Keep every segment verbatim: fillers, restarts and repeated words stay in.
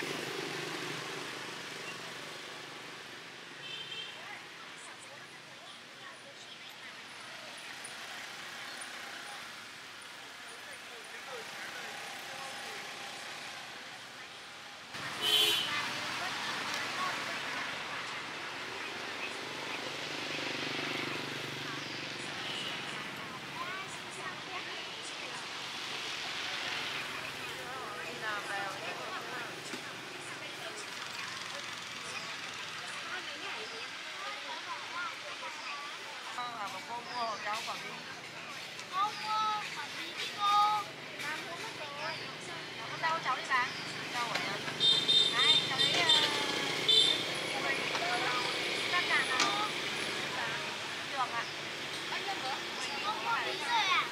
Mà cô mua hộp cháu quả bí. Cô mua quả bí đi cô. Ba mua mất rồi. Hôm đâu cháu đi bán? Đâu vậy anh? Này, cháu lấy tất cả nào? Được ạ. Bao nhiêu nữa? Không mua bí rồi à?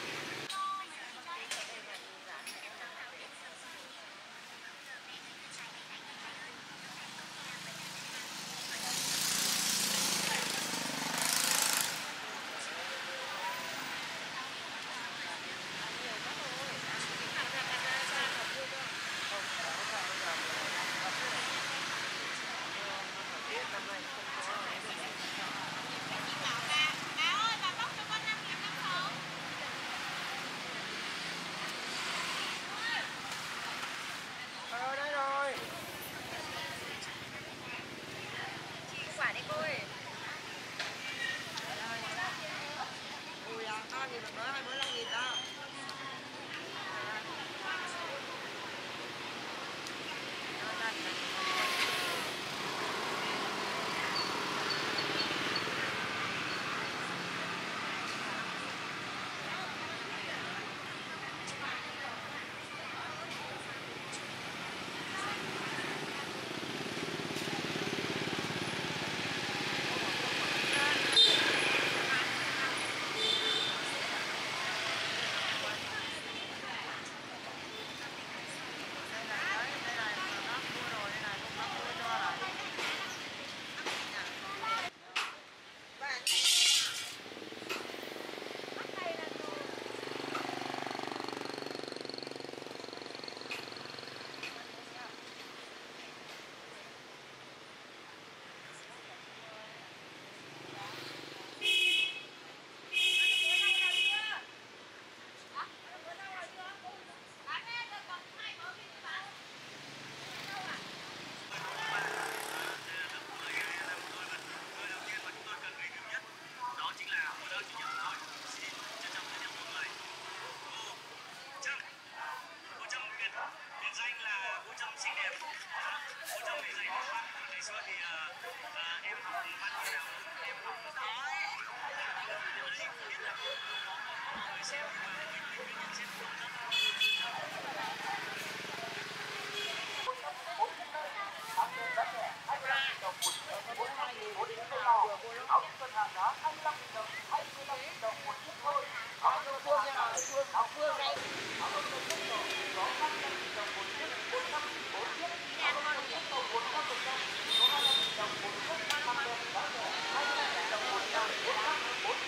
Ờ đây rồi. Quả đi cô ơi. Ui à, ba nghìn được nữa, hai mươi lăm nghìn đó.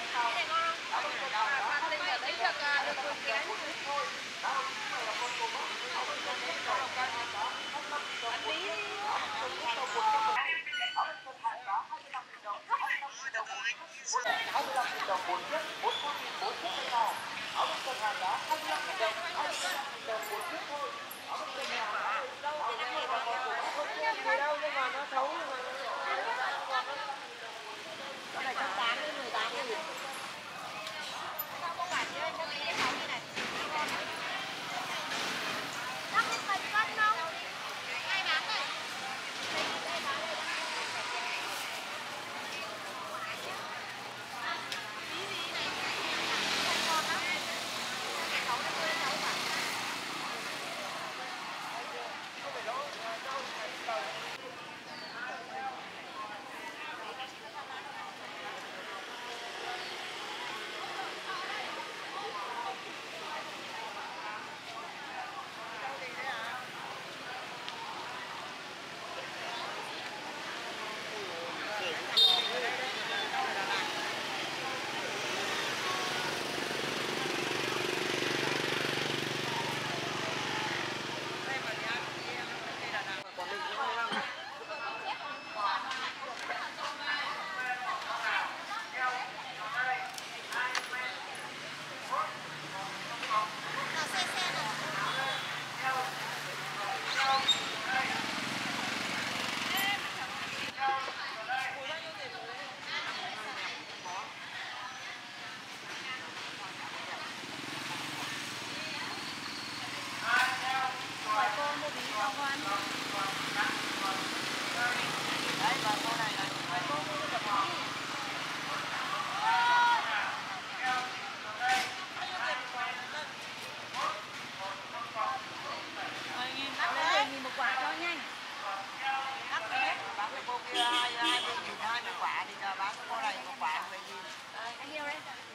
Lấy được được một cái. Đấy, bà cô này này. Bà cô mua cái bật mì. mười nghìn bắt đến mười nghìn một quả cho nhanh. Đắt đấy. Bán cái cô kia hai mươi nghìn hai mươi quả thì giờ bán cái cô này một quả mười nghìn. Anh yêu đấy.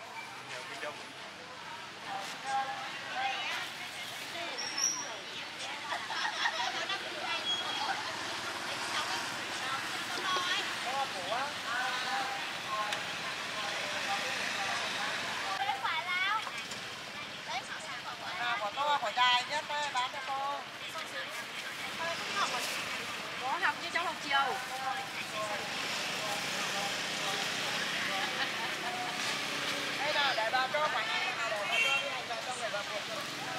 À, quả to, quả dài nhất đây, bán cho cô. Có học như cháu học chiều. Đây nào, để bà cho quả này, nào để bà cho cái này vào trong để bà buộc cho.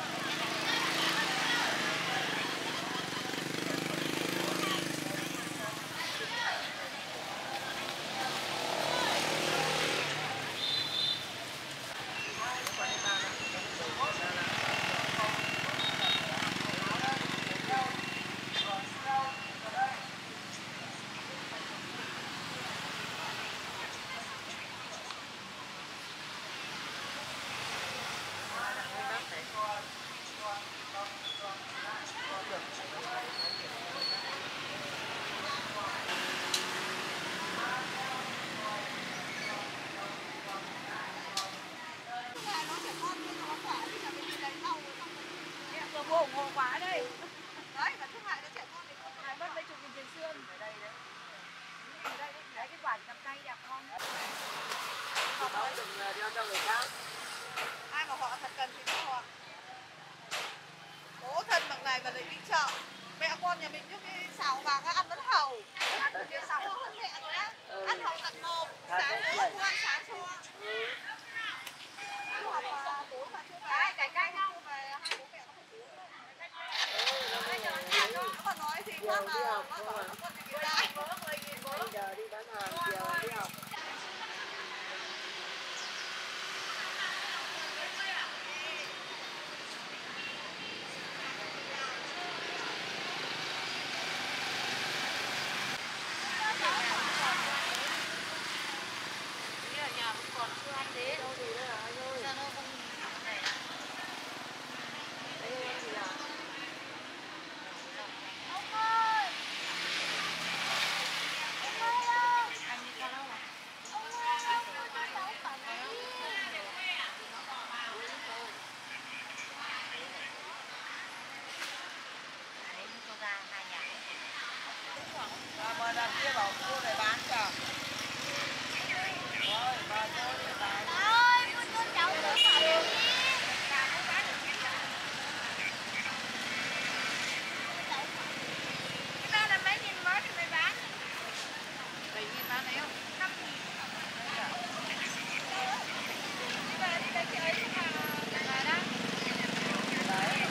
Cô ủng hộ quá đây. Đấy, và thương hại cho trẻ con thì không Này mất mấy chục nghìn tiền xương. ở đây đấy. Ở đây đấy, đấy cái quả cầm tay đẹp không? Không nói đừng đeo cho người khác. Ai mà họ thật cần thì cho họ. Bố thân bằng này mà lại đi chợ. Mẹ con nhà mình trước cái xào vàng ăn vẫn hầu. Ăn cái xào hơn mẹ rồi á. Ăn hầu tận một. Sáng nữa mua ăn sáng cho. Đấy, cải canh không? Về hai bố mẹ có phải uống đâu. Nó mà nói thì khác là nó bảo nó con nhà người ta. Bây giờ đi bán hàng, chiều đi học. Ở nhà vẫn còn chưa ăn đến. Đâu thì đây là anh ơi. Sao nó không này à? Anh ơi ăn gì à? Ông ơi! Ông ơi ơi! Anh đi con đâu à? Ông ơi, ông đưa cho cháu quả đi. Đấy, cho ra hai nhà. À, mời đằng kia bảo cô này bán kìa. Rồi, bà cô đi bán. Bà ơi, con cho cháu đưa quả đi. Cái đó là mấy nghìn mới thì mày bán. bảy nghìn bán đấy không? năm nghìn. Đi về đi lấy cái ấy mà về đó. Đấy.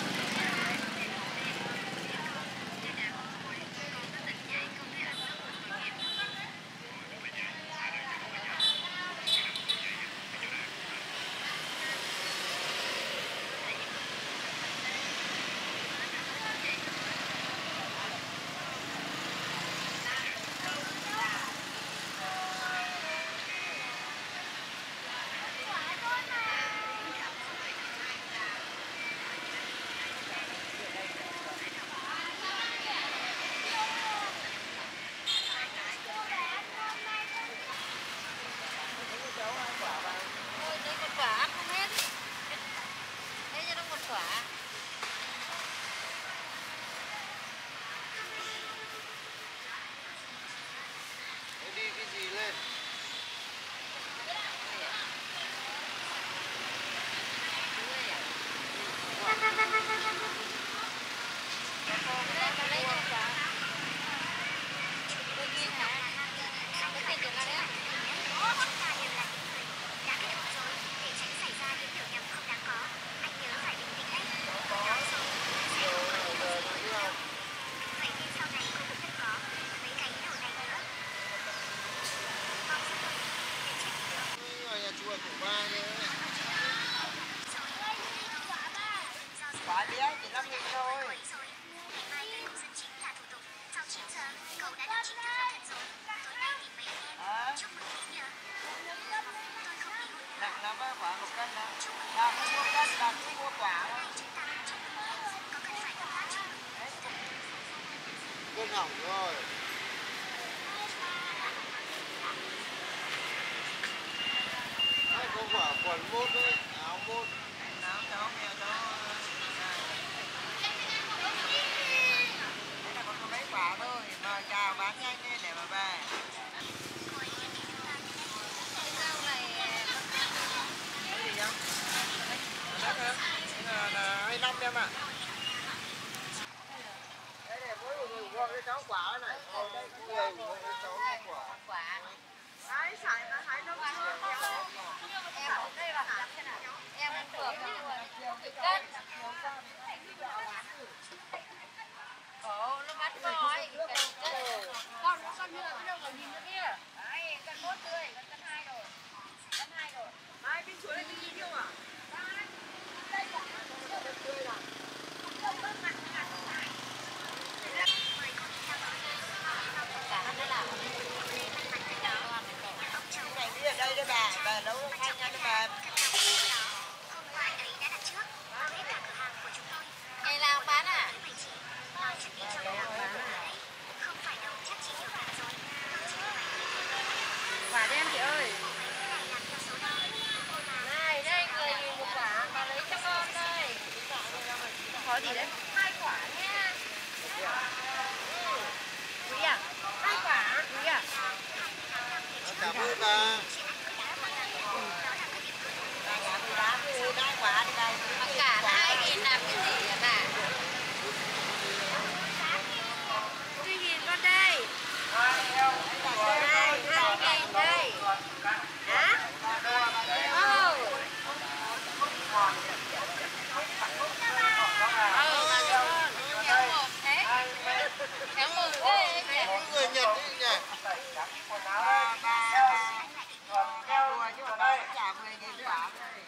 con hỏng rồi. Đấy, không phải quần mốt đấy, áo mốt. Áo cháu mèo cháu. Thế là còn có mấy quả thôi, mà chào bán nhanh lên để mà về. Rau này Cái gì không? Đất hả? Là, là hai năm em ạ. Đây này, mỗi một người mua cái cháu quả này. Đây, đây, người mua cái cháu quả. quả. Đấy, sải nó thấy nó Em đây là em ăn phở luôn. Cân. Ồ, nó bắt rồi. Con nó con như là cái đâu còn nhìn nữa kia. Đấy, cân một tươi, cân cân hai rồi. Cân hai rồi. ai bên chuối này cái gì không ạ? Đây là tươi rồi. Cả nó là Cái này đi ở đây đấy bà, bà nấu thanh nha bà. ngày nào bán à? Quả đi em chị ơi. Này, đây người nhìn một quả, bà lấy cho con đây. Có gì đấy? Hai quả nha. Quý à? Hai quả. Quý à? Cảm ơn bà. Đá cái đá quả đi đây. Mà cả hai nghìn làm cái gì hả bà? Hai nghìn con đây. Đây, hai nghìn đây. Hả? Oh. Ừ, mà cho con. Kéo mồm thế. Kéo mồm thế. Có người Nhật ấy nhỉ? Ba, ba, đùa chứ mà ba chả mười nghìn quả.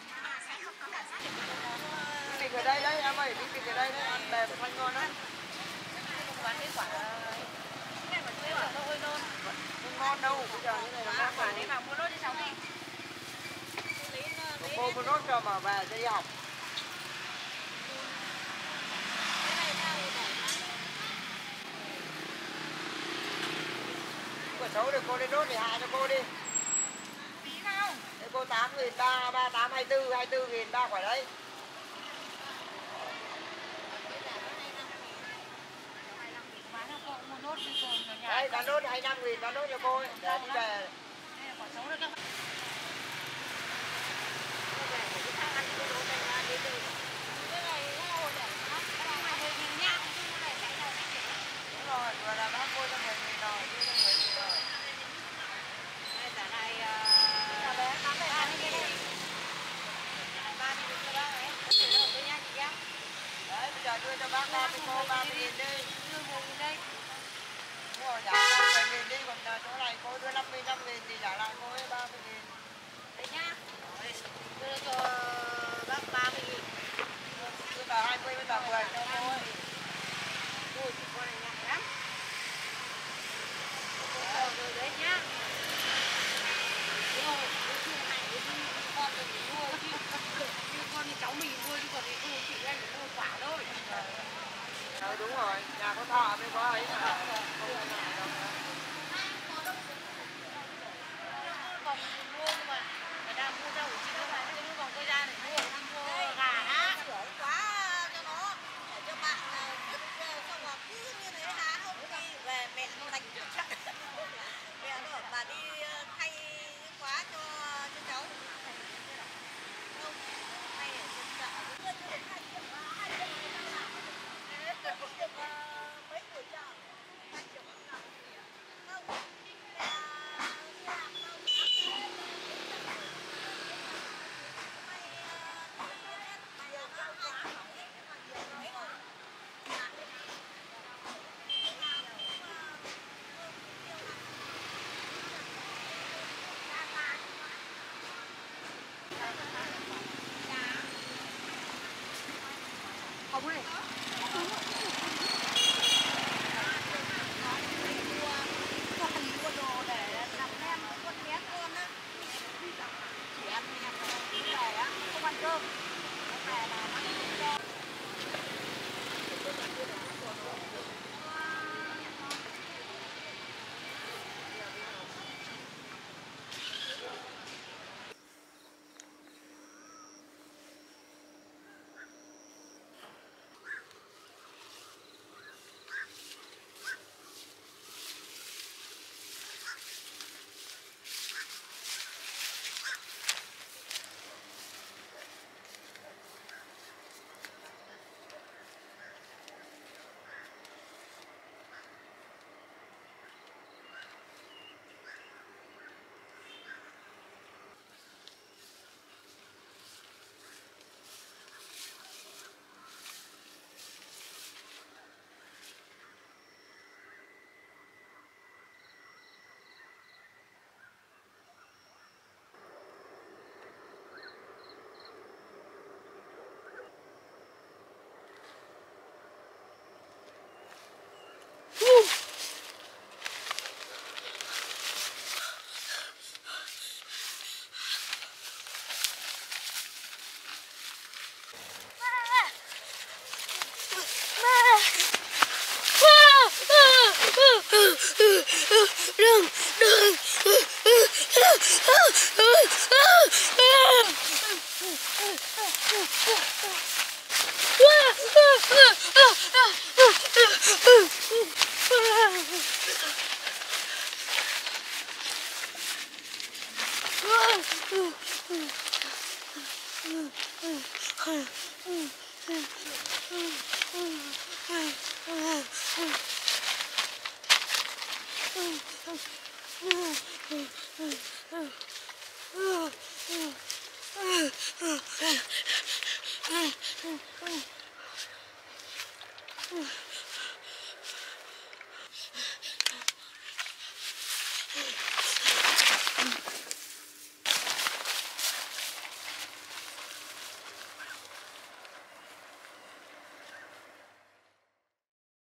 Thịt ở đây đấy em ơi, thịt ở đây đấy, ăn bè một thanh ngon đấy. Bán cái quả cái quả tươi quả thôi luôn. Không ngon đâu, bây giờ như này là ngon. Quả đấy mà mua lốt cho cháu đi. Cô mua nốt cho mà về cho đi học. Quả xấu thì cô đi đốt thì hạ cho cô đi. Phí không? Để cô tám nghìn ba, ba tám hai tư, hai tư nghìn ba quả đấy. Đấy, bán nốt hai mươi lăm nghìn, bán nốt cho cô ấy, để đi về. Quả xấu đó các bạn. Đúng rồi, vừa là bán cô cho mười nghìn rồi, đưa cho mười nghìn rồi. Đây giả này à bé bán đây ăn cái này. ba mươi nghìn cho bác ấy. Đưa nha chị em. Đấy, bây giờ đưa cho bác ba mươi cô ba mươi nghìn đi. Đưa mười nghìn đây. Đúng rồi, trả cô mười nghìn đi, còn chỗ này cô đưa năm mươi nghìn thì trả lại cô ấy ba mươi nghìn. Đấy nhá. Đưa cho bác ba mươi nghìn. Đưa tờ hai mươi với tờ mười cho cô ấy. Ui, con này nhạy lắm. Rồi đấy nhá. Đúng rồi, cái chuyện này cái con mình mua chứ. Như con thì cháu mình mua chứ còn thì không chỉ anh phải mua quả thôi. Ừ, đúng rồi, nhà có thọ mới có ấy mà. Không có nhà đâu. Còn mua nhưng mà người ta mua rau củ chi nó phải nó còn quay ra để mua mua gà á. Sửa quá cho nó để cho bạn biết xong rồi cứ như thế há không đi về mẹ nó đánh cho chắc. Mẹ nó bảo bà đi thay khóa cho cho cháu. Không, thay ở trên chợ đưa cho đến hai triệu hai triệu. Thế được mấy buổi chợ hai triệu. đừng đừng đừng